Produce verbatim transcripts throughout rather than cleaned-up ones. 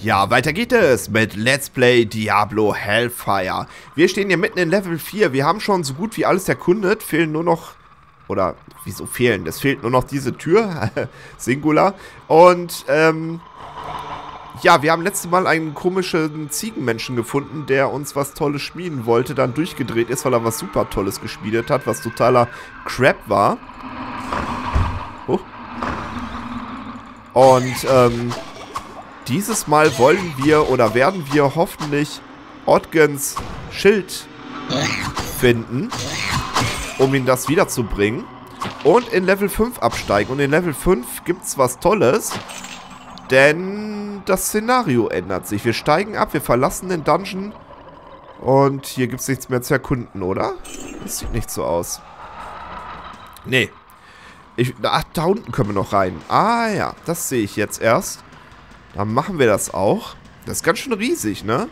Ja, weiter geht es mit Let's Play Diablo Hellfire. Wir stehen hier mitten in Level vier. Wir haben schon so gut wie alles erkundet. Fehlen nur noch... Oder, wieso fehlen? Es fehlt nur noch diese Tür. Singular. Und, ähm... ja, wir haben letztes Mal einen komischen Ziegenmenschen gefunden, der uns was Tolles schmieden wollte, dann durchgedreht ist, weil er was super Tolles geschmiedet hat, was totaler Crap war. Oh. Und, ähm... dieses Mal wollen wir oder werden wir hoffentlich Odgens Schild finden, um ihn das wiederzubringen. Und in Level fünf absteigen. Und in Level fünf gibt es was Tolles, denn das Szenario ändert sich. Wir steigen ab, wir verlassen den Dungeon und hier gibt es nichts mehr zu erkunden, oder? Das sieht nicht so aus. Nee. Ich, ach, da unten können wir noch rein. Ah ja, das sehe ich jetzt erst. Dann machen wir das auch. Das ist ganz schön riesig, ne?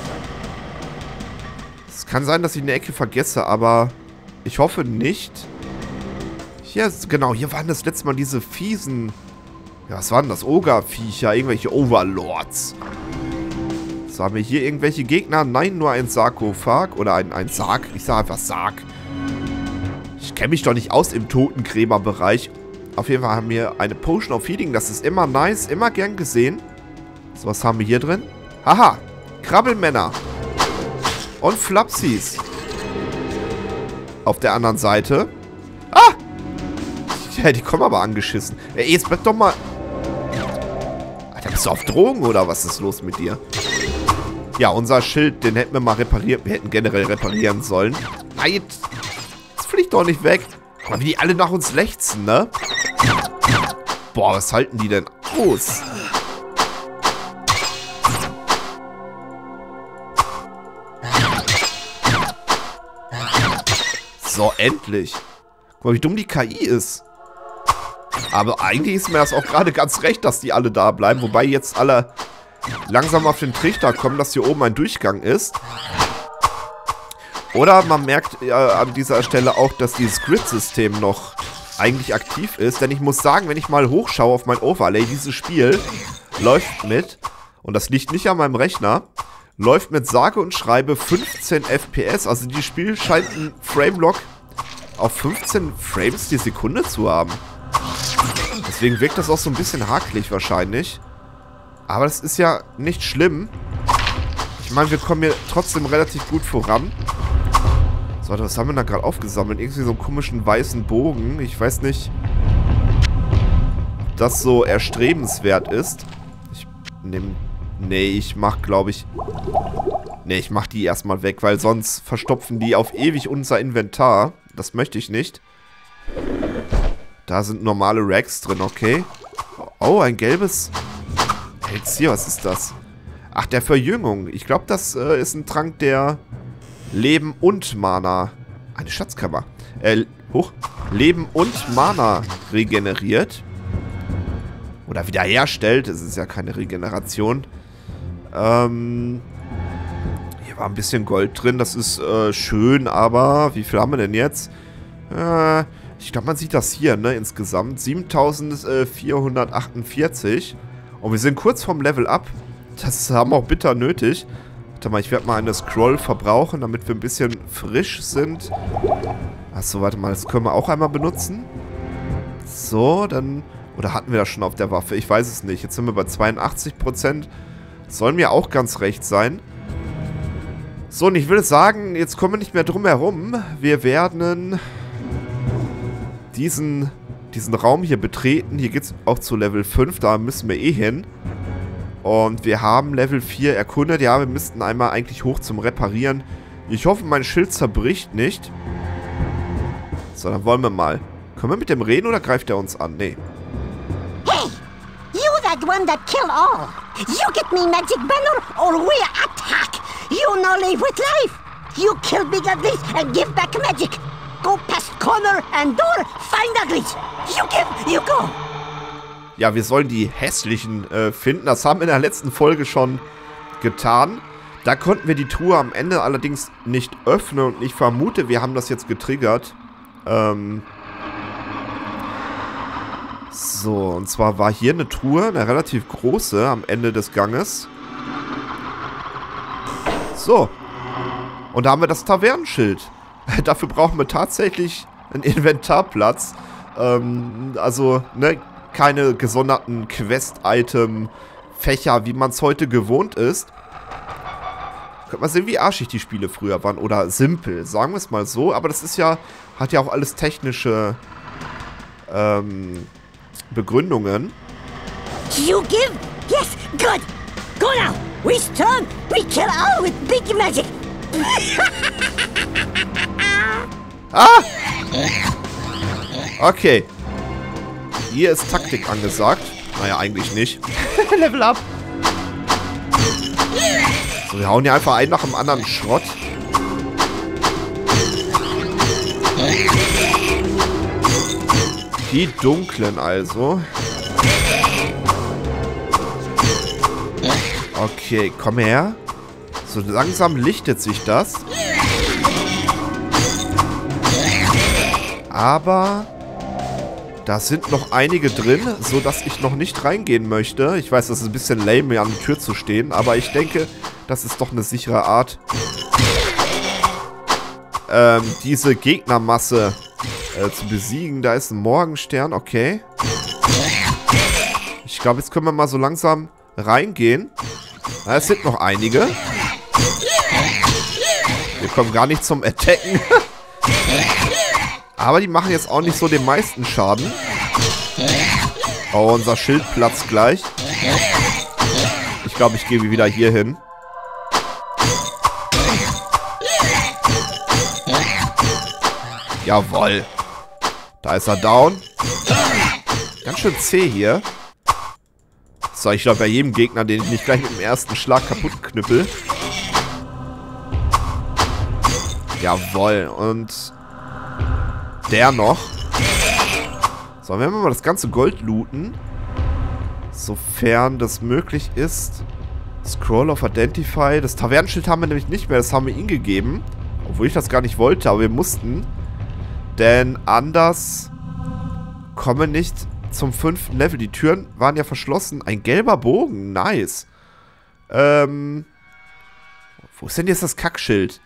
Es kann sein, dass ich eine Ecke vergesse, aber ich hoffe nicht. Hier, genau, hier waren das letzte Mal diese fiesen... Ja, was waren das? Ogre-Viecher, irgendwelche Overlords. So, haben wir hier irgendwelche Gegner? Nein, nur ein Sarkophag. Oder ein, ein Sarg. Ich sage einfach Sarg. Ich kenne mich doch nicht aus im Totengräberbereich. Auf jeden Fall haben wir eine Potion of Healing. Das ist immer nice, immer gern gesehen. So, was haben wir hier drin? Haha, Krabbelmänner. Und Flapsies. Auf der anderen Seite. Ah! Ja, die kommen aber angeschissen. Ey, jetzt bleib doch mal... Alter, bist du auf Drogen oder was ist los mit dir? Ja, unser Schild, den hätten wir mal repariert. Wir hätten generell reparieren sollen. Nein, jetzt, jetzt fliegt doch nicht weg. Guck mal, wie die alle nach uns lechzen, ne? Boah, was halten die denn aus? So, endlich. Guck mal, wie dumm die K I ist. Aber eigentlich ist mir das auch gerade ganz recht, dass die alle da bleiben. Wobei jetzt alle langsam auf den Trichter kommen, dass hier oben ein Durchgang ist. Oder man merkt äh, an dieser Stelle auch, dass dieses Grid-System noch eigentlich aktiv ist. Denn ich muss sagen, wenn ich mal hochschaue auf mein Overlay, dieses Spiel läuft mit, und das liegt nicht an meinem Rechner, läuft mit sage und schreibe fünfzehn F P S. Also dieses Spiel scheint einen Framelock auf fünfzehn Frames die Sekunde zu haben. Deswegen wirkt das auch so ein bisschen hakelig wahrscheinlich. Aber das ist ja nicht schlimm. Ich meine, wir kommen hier trotzdem relativ gut voran. So, was haben wir da gerade aufgesammelt? Irgendwie so einen komischen weißen Bogen. Ich weiß nicht, ob das so erstrebenswert ist. Ich nehme... Nee, ich mach, glaube ich... Nee, ich mach die erstmal weg, weil sonst verstopfen die auf ewig unser Inventar. Das möchte ich nicht. Da sind normale Racks drin, okay. Oh, ein gelbes... Elixier, was ist das? Ach, der Verjüngung. Ich glaube, das äh, ist ein Trank, der Leben und Mana... Eine Schatzkammer. Äh, hoch. Leben und Mana regeneriert. Oder wiederherstellt. Es ist ja keine Regeneration. Ähm... Hier war ein bisschen Gold drin. Das ist äh, schön, aber... Wie viel haben wir denn jetzt? Äh... Ich glaube, man sieht das hier, ne, insgesamt. siebentausendvierhundertachtundvierzig. Und wir sind kurz vorm Level Up. Das haben wir auch bitter nötig. Warte mal, ich werde mal eine Scroll verbrauchen, damit wir ein bisschen frisch sind. Achso, warte mal, das können wir auch einmal benutzen. So, dann... Oder hatten wir das schon auf der Waffe? Ich weiß es nicht. Jetzt sind wir bei zweiundachtzig Prozent. Soll mir auch ganz recht sein. So, und ich würde sagen, jetzt kommen wir nicht mehr drum herum. Wir werden... Diesen, diesen Raum hier betreten. Hier geht es auch zu Level fünf. Da müssen wir eh hin. Und wir haben Level vier erkundet. Ja, wir müssten einmal eigentlich hoch zum Reparieren. Ich hoffe, mein Schild zerbricht nicht. So, dann wollen wir mal. Können wir mit dem reden oder greift er uns an? Nee. Hey! You that one that kill all! You get me magic banner or we attack! You no live with life! You kill big uglies and give back magic! Go past corner and door, find uglies. You give, you go. Ja, wir sollen die hässlichen äh, finden. Das haben wir in der letzten Folge schon getan. Da konnten wir die Truhe am Ende allerdings nicht öffnen. Und ich vermute, wir haben das jetzt getriggert. Ähm, So, und zwar war hier eine Truhe, eine relativ große, am Ende des Ganges. So. Und da haben wir das Tavernenschild. Dafür brauchen wir tatsächlich einen Inventarplatz. Ähm, also, ne, keine gesonderten Quest-Item-Fächer, wie man es heute gewohnt ist. Könnte man sehen, wie arschig die Spiele früher waren. Oder simpel, sagen wir es mal so. Aber das ist ja, hat ja auch alles technische ähm, Begründungen. You give? Yes, good. Go now. We strong. We kill all with big magic. Ah! Okay. Hier ist Taktik angesagt. Naja, eigentlich nicht. Level up. So, wir hauen hier einfach einen nach dem anderen Schrott. Die Dunklen also. Okay, komm her. So langsam lichtet sich das. Aber da sind noch einige drin, sodass ich noch nicht reingehen möchte. Ich weiß, das ist ein bisschen lame, hier an der Tür zu stehen, aber ich denke, das ist doch eine sichere Art, ähm, diese Gegnermasse äh, zu besiegen. Da ist ein Morgenstern, okay. Ich glaube, jetzt können wir mal so langsam reingehen. Na, es sind noch einige. Wir kommen gar nicht zum Attacken. Aber die machen jetzt auch nicht so den meisten Schaden. Oh, unser Schild platzt gleich. Ich glaube, ich gehe wieder hier hin. Jawohl. Da ist er down. Ganz schön zäh hier. So, ich glaube, bei jedem Gegner, den ich nicht gleich mit dem ersten Schlag kaputt knüppel. Jawohl. Und der noch. So, wenn wir mal das ganze Gold looten. Sofern das möglich ist. Scroll of Identify. Das Tavernenschild haben wir nämlich nicht mehr. Das haben wir ihnen gegeben. Obwohl ich das gar nicht wollte, aber wir mussten. Denn anders kommen wir nicht zum fünften Level. Die Türen waren ja verschlossen. Ein gelber Bogen. Nice. Ähm. Wo ist denn jetzt das Kackschild?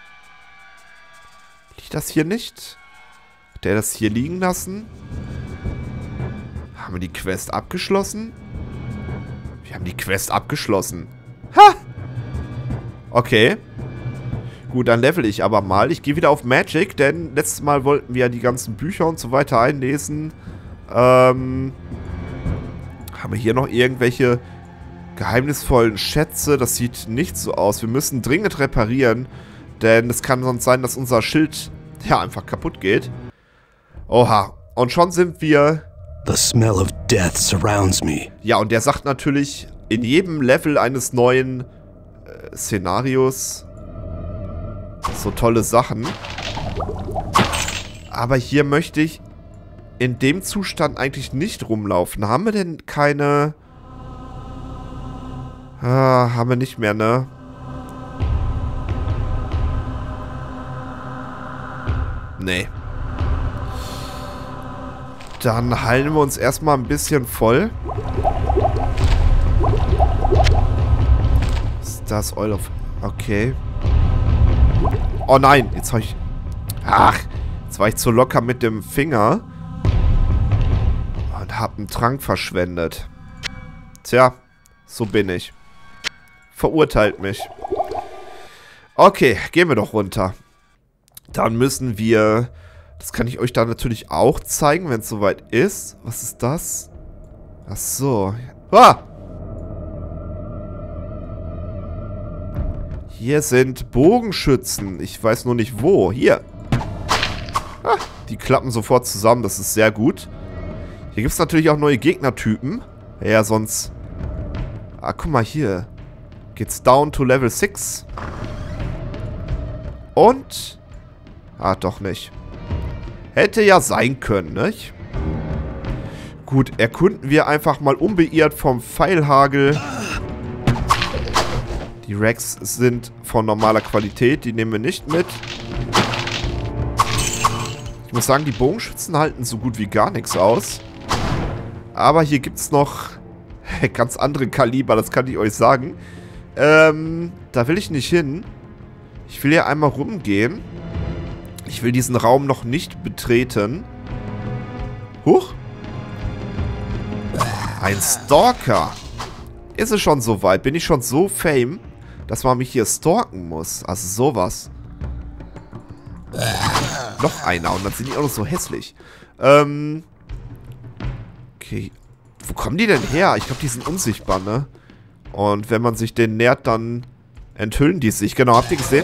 Liegt das hier nicht? Hat der das hier liegen lassen? Haben wir die Quest abgeschlossen? Wir haben die Quest abgeschlossen. Ha! Okay. Gut, dann level ich aber mal. Ich gehe wieder auf Magic, denn letztes Mal wollten wir ja die ganzen Bücher und so weiter einlesen. Ähm, haben wir hier noch irgendwelche geheimnisvollen Schätze? Das sieht nicht so aus. Wir müssen dringend reparieren, denn es kann sonst sein, dass unser Schild ja einfach kaputt geht. Oha. Und schon sind wir... The smell of death surrounds me. Ja, und der sagt natürlich in jedem Level eines neuen äh, Szenarios so tolle Sachen. Aber hier möchte ich in dem Zustand eigentlich nicht rumlaufen. Haben wir denn keine... Ah, haben wir nicht mehr, ne? Nee. Dann heilen wir uns erstmal ein bisschen voll. Ist das Oil of... Okay. Oh nein, jetzt habe ich... Ach, jetzt war ich zu locker mit dem Finger. Und habe einen Trank verschwendet. Tja, so bin ich. Verurteilt mich. Okay, gehen wir doch runter. Dann müssen wir... Das kann ich euch da natürlich auch zeigen, wenn es soweit ist. Was ist das? Ach so. Ah! Hier sind Bogenschützen. Ich weiß nur nicht wo. Hier. Ah, die klappen sofort zusammen. Das ist sehr gut. Hier gibt es natürlich auch neue Gegnertypen. Ja, sonst... Ah, guck mal hier. Geht's down to Level sechs. Und... Ah, doch nicht. Hätte ja sein können, nicht? Gut, erkunden wir einfach mal unbeirrt vom Pfeilhagel. Die Racks sind von normaler Qualität, die nehmen wir nicht mit. Ich muss sagen, die Bogenschützen halten so gut wie gar nichts aus. Aber hier gibt es noch ganz andere Kaliber, das kann ich euch sagen. Ähm, da will ich nicht hin. Ich will hier einmal rumgehen. Ich will diesen Raum noch nicht betreten. Huch. Ein Stalker. Ist es schon so weit? Bin ich schon so fame, dass man mich hier stalken muss? Also sowas. Noch einer. Und dann sind die auch noch so hässlich. Ähm. Okay. Wo kommen die denn her? Ich glaube, die sind unsichtbar, ne? Und wenn man sich denen nähert, dann enthüllen die sich. Genau, habt ihr gesehen?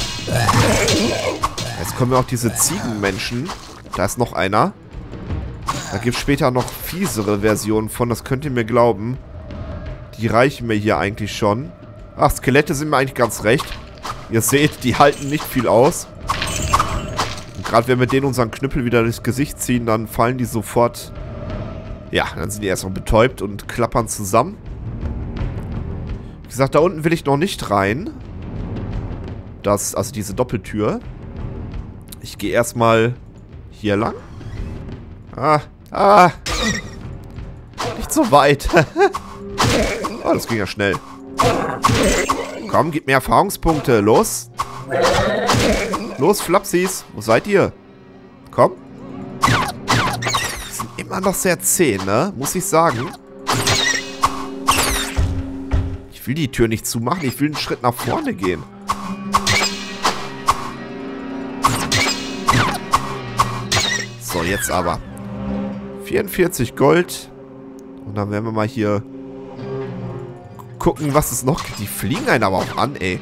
Jetzt kommen ja auch diese Ziegenmenschen. Da ist noch einer. Da gibt es später noch fiesere Versionen von, das könnt ihr mir glauben. Die reichen mir hier eigentlich schon. Ach, Skelette sind mir eigentlich ganz recht. Ihr seht, die halten nicht viel aus. Und gerade wenn wir denen unseren Knüppel wieder durchs Gesicht ziehen, dann fallen die sofort... Ja, dann sind die erstmal betäubt und klappern zusammen. Wie gesagt, da unten will ich noch nicht rein. Das, also diese Doppeltür. Ich gehe erstmal hier lang. Ah, ah. Nicht so weit. Oh, das ging ja schnell. Komm, gib mir Erfahrungspunkte. Los. Los, Flapsis. Wo seid ihr? Komm. Die sind immer noch sehr zäh, ne? Muss ich sagen. Ich will die Tür nicht zumachen. Ich will einen Schritt nach vorne gehen. So, jetzt aber. vierundvierzig Gold. Und dann werden wir mal hier gucken, was es noch gibt. Die fliegen einen aber auch an, ey.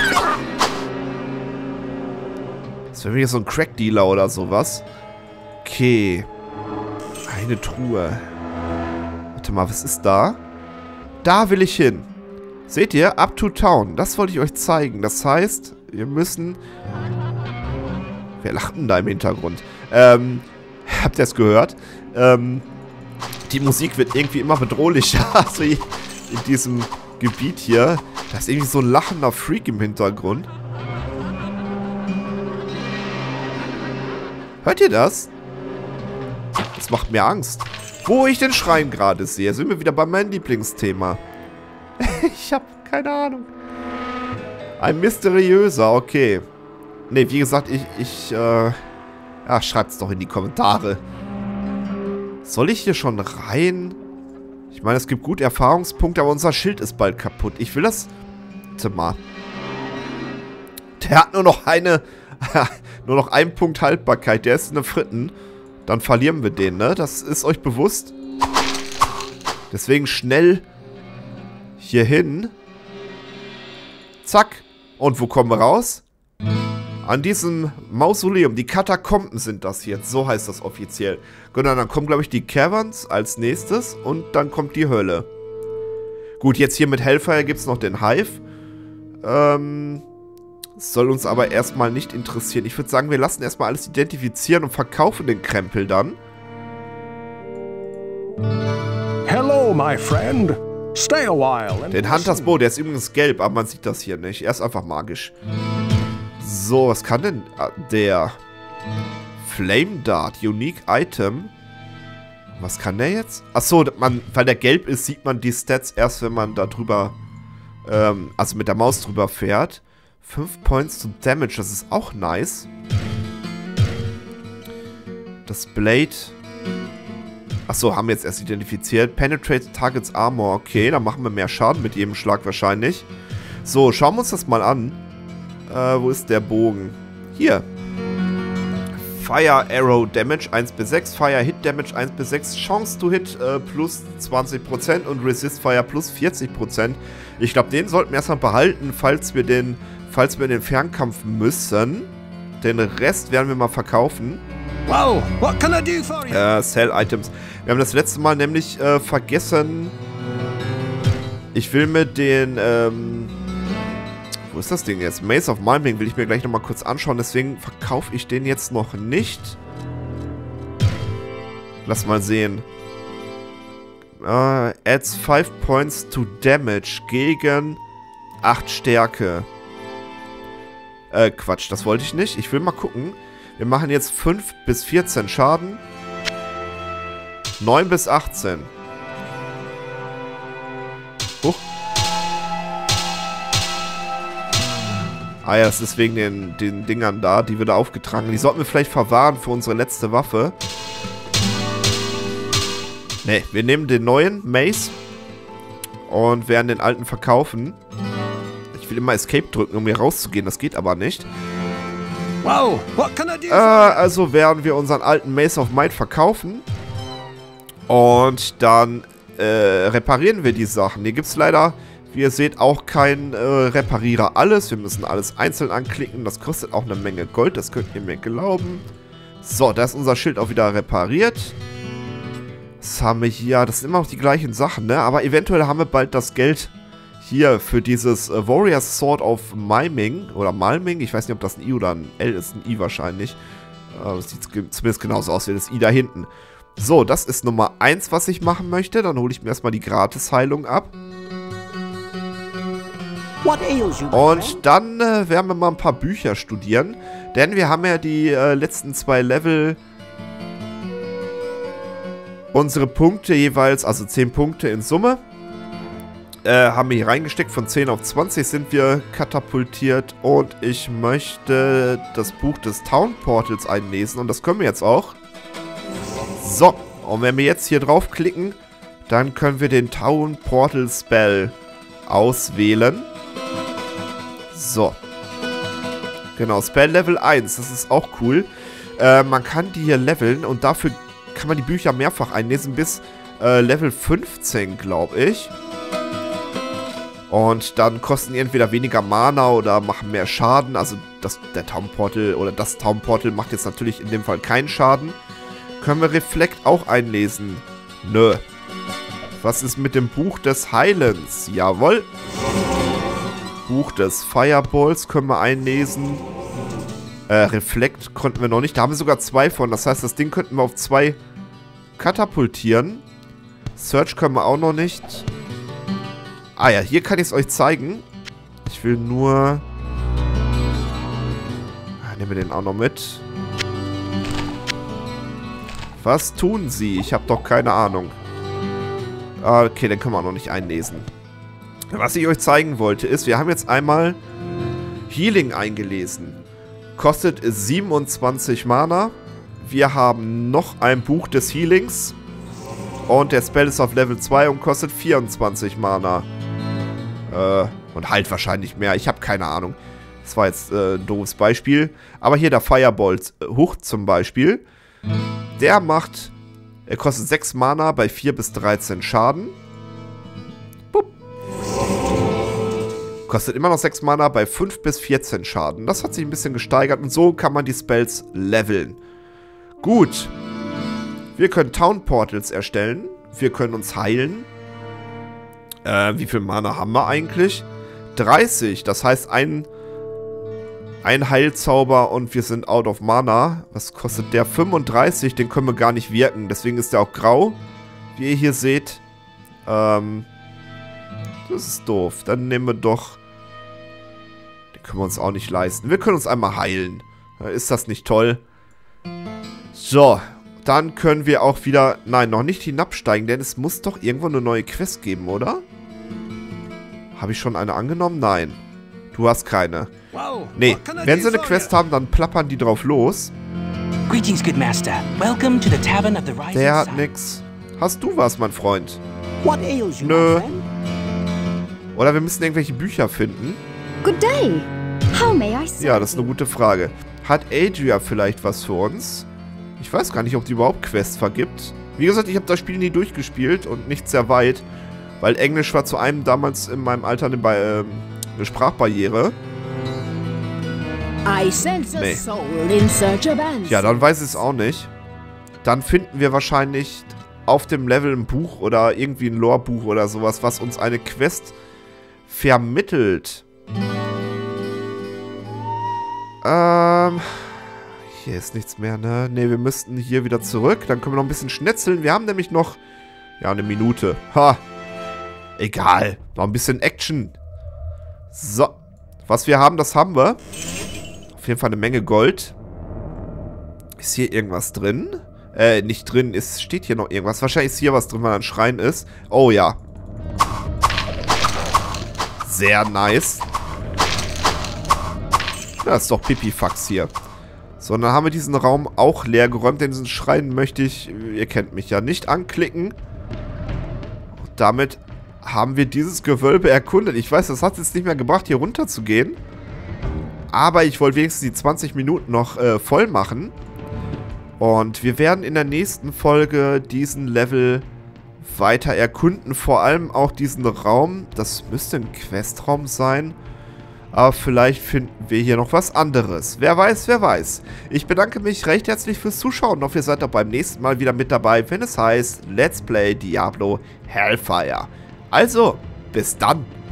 Das wäre wieder so ein Crack-Dealer oder sowas. Okay. Eine Truhe. Warte mal, was ist da? Da will ich hin. Seht ihr? Up to Town. Das wollte ich euch zeigen. Das heißt, wir müssen... Wer lacht denn da im Hintergrund? Ähm... Habt ihr es gehört? Ähm, die Musik wird irgendwie immer bedrohlicher. Also in diesem Gebiet hier. Da ist irgendwie so ein lachender Freak im Hintergrund. Hört ihr das? Das macht mir Angst. Wo ich den Schrein gerade sehe, sind wir wieder bei meinem Lieblingsthema. Ich habe keine Ahnung. Ein mysteriöser, okay. Ne, wie gesagt, ich, ich, äh... ja, schreibt's doch in die Kommentare. Soll ich hier schon rein? Ich meine, es gibt gut Erfahrungspunkte, aber unser Schild ist bald kaputt. Ich will das... Warte mal. Der hat nur noch eine... nur noch einen Punkt Haltbarkeit. Der ist eine Fritten. Dann verlieren wir den, ne? Das ist euch bewusst. Deswegen schnell hier hin. Zack. Und wo kommen wir raus? An diesem Mausoleum. Die Katakomben sind das jetzt. So heißt das offiziell. Genau, dann kommen, glaube ich, die Caverns als nächstes. Und dann kommt die Hölle. Gut, jetzt hier mit Hellfire gibt es noch den Hive. Ähm... Soll uns aber erstmal nicht interessieren. Ich würde sagen, wir lassen erstmal alles identifizieren und verkaufen den Krempel dann. Hello, my friend. Stay a while. Den Hunters Bow, der ist übrigens gelb, aber man sieht das hier nicht. Er ist einfach magisch. So, was kann denn der Flame Dart, Unique Item? Was kann der jetzt? Achso, man, weil der gelb ist, sieht man die Stats erst, wenn man da drüber, ähm, also mit der Maus drüber fährt. fünf Points to Damage, das ist auch nice. Das Blade. Achso, haben wir jetzt erst identifiziert. Penetrate Targets Armor. Okay, dann machen wir mehr Schaden mit jedem Schlag wahrscheinlich. So, schauen wir uns das mal an. Äh, wo ist der Bogen? Hier. Fire Arrow Damage eins bis sechs. Fire Hit Damage eins bis sechs. Chance to Hit äh, plus zwanzig Prozent und Resist Fire plus vierzig Prozent. Ich glaube, den sollten wir erstmal behalten, falls wir den... Falls wir in den Fernkampf müssen. Den Rest werden wir mal verkaufen. Wow, what can I do for you? Äh, Sell Items. Wir haben das letzte Mal nämlich äh, vergessen. Ich will mir den, ähm... Wo ist das Ding jetzt? Maze of Miming will ich mir gleich nochmal kurz anschauen. Deswegen verkaufe ich den jetzt noch nicht. Lass mal sehen. Äh, adds five points to damage gegen acht Stärke. Äh, Quatsch, das wollte ich nicht. Ich will mal gucken. Wir machen jetzt fünf bis vierzehn Schaden. neun bis achtzehn. Huch. Ah ja, das ist wegen den, den Dingern da, die wir da aufgetragen haben. Die sollten wir vielleicht verwahren für unsere letzte Waffe. Ne, wir nehmen den neuen Mace und werden den alten verkaufen. Ich will immer Escape drücken, um hier rauszugehen. Das geht aber nicht. Wow, what can I do? Äh, also werden wir unseren alten Mace of Might verkaufen. Und dann äh, reparieren wir die Sachen. Hier gibt es leider, wie ihr seht, auch kein äh, Reparierer alles. Wir müssen alles einzeln anklicken. Das kostet auch eine Menge Gold. Das könnt ihr mir glauben. So, da ist unser Schild auch wieder repariert. Was haben wir hier? Das sind immer noch die gleichen Sachen, ne? Aber eventuell haben wir bald das Geld hier für dieses äh, Warrior's Sword of Miming. Oder Malming. Ich weiß nicht, ob das ein I oder ein L ist. Ein I wahrscheinlich. Äh, das sieht zumindest genauso aus wie das I da hinten. So, das ist Nummer eins, was ich machen möchte. Dann hole ich mir erstmal die Gratis-Heilung ab. Und dann äh, werden wir mal ein paar Bücher studieren. Denn wir haben ja die äh, letzten zwei Level... Unsere Punkte jeweils, also zehn Punkte in Summe, äh, haben wir hier reingesteckt. Von zehn auf zwanzig sind wir katapultiert. Und ich möchte das Buch des Town Portals einlesen. Und das können wir jetzt auch. So, und wenn wir jetzt hier draufklicken, dann können wir den Town Portal Spell auswählen. So. Genau, Spell Level eins, das ist auch cool. Äh, man kann die hier leveln und dafür kann man die Bücher mehrfach einlesen bis äh, Level fünfzehn, glaube ich. Und dann kosten die entweder weniger Mana oder machen mehr Schaden. Also das, der Town Portal oder das Town Portal macht jetzt natürlich in dem Fall keinen Schaden. Können wir Reflekt auch einlesen? Nö. Was ist mit dem Buch des Heilens? Jawohl. Buch des Fireballs können wir einlesen. Äh, Reflekt konnten wir noch nicht. Da haben wir sogar zwei von. Das heißt, das Ding könnten wir auf zwei katapultieren. Search können wir auch noch nicht. Ah ja, hier kann ich es euch zeigen. Ich will nur... Ah, nehmen wir den auch noch mit. Was tun sie? Ich habe doch keine Ahnung. Ah, okay, den können wir auch noch nicht einlesen. Was ich euch zeigen wollte ist, wir haben jetzt einmal Healing eingelesen. Kostet siebenundzwanzig Mana. Wir haben noch ein Buch des Healings. Und der Spell ist auf Level zwei und kostet vierundzwanzig Mana. Äh, und halt wahrscheinlich mehr. Ich habe keine Ahnung. Das war jetzt äh, ein doofes Beispiel. Aber hier der Fireball Huch zum Beispiel. Der macht... Er kostet sechs Mana bei vier bis dreizehn Schaden. Bup. Kostet immer noch sechs Mana bei fünf bis vierzehn Schaden. Das hat sich ein bisschen gesteigert und so kann man die Spells leveln. Gut. Wir können Town Portals erstellen. Wir können uns heilen. Äh, wie viel Mana haben wir eigentlich? dreißig. Das heißt, ein, ein Heilzauber und wir sind out of Mana. Was kostet der? fünfunddreißig. Den können wir gar nicht wirken. Deswegen ist der auch grau. Wie ihr hier seht. Ähm, das ist doof. Dann nehmen wir doch... Den können wir uns auch nicht leisten. Wir können uns einmal heilen. Ist das nicht toll? So. Dann können wir auch wieder... Nein, noch nicht hinabsteigen, denn es muss doch irgendwo eine neue Quest geben, oder? Habe ich schon eine angenommen? Nein. Du hast keine. Nee, wenn sie eine Quest haben, dann plappern die drauf los. Greetings, good master. Welcome to the tavern of the rising sun. Der hat nix. Hast du was, mein Freund? What ails you, Nö. my friend? Oder wir müssen irgendwelche Bücher finden. Good day. How may I serve Ja, das ist eine you? gute Frage. Hat Adria vielleicht was für uns? Ich weiß gar nicht, ob die überhaupt Quests vergibt. Wie gesagt, ich habe das Spiel nie durchgespielt und nicht sehr weit. Weil Englisch war zu einem damals in meinem Alter eine, Ba- äh, eine Sprachbarriere. I sense a Nee. soul in search of answers. Ja, dann weiß ich es auch nicht. Dann finden wir wahrscheinlich auf dem Level ein Buch oder irgendwie ein Lore-Buch oder sowas, was uns eine Quest vermittelt. Ähm... Hier ist nichts mehr, ne? Ne, wir müssten hier wieder zurück. Dann können wir noch ein bisschen schnetzeln. Wir haben nämlich noch... Ja, eine Minute. Ha! Egal. Noch ein bisschen Action. So. Was wir haben, das haben wir. Auf jeden Fall eine Menge Gold. Ist hier irgendwas drin? Äh, nicht drin. Es steht hier noch irgendwas. Wahrscheinlich ist hier was drin, weil ein Schrein ist. Oh ja. Sehr nice. Ja, ist doch Pipifax hier. So, dann haben wir diesen Raum auch leer geräumt. Denn diesen Schrein möchte ich, ihr kennt mich ja, nicht anklicken. Und damit haben wir dieses Gewölbe erkundet. Ich weiß, das hat es jetzt nicht mehr gebracht, hier runter zu gehen. Aber ich wollte wenigstens die zwanzig Minuten noch äh, voll machen. Und wir werden in der nächsten Folge diesen Level weiter erkunden. Vor allem auch diesen Raum. Das müsste ein Questraum sein. Aber vielleicht finden wir hier noch was anderes. Wer weiß, wer weiß. Ich bedanke mich recht herzlich fürs Zuschauen. Und hoffe, ihr seid auch beim nächsten Mal wieder mit dabei, wenn es heißt Let's Play Diablo Hellfire. Also, bis dann.